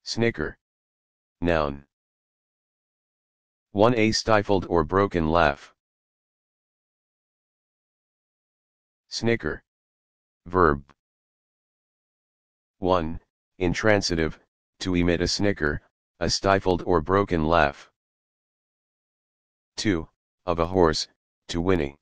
Snicker. Noun. 1. A stifled or broken laugh. Snicker. Verb. 1. Intransitive, to emit a snicker, a stifled or broken laugh. 2. Of a horse, to whinny.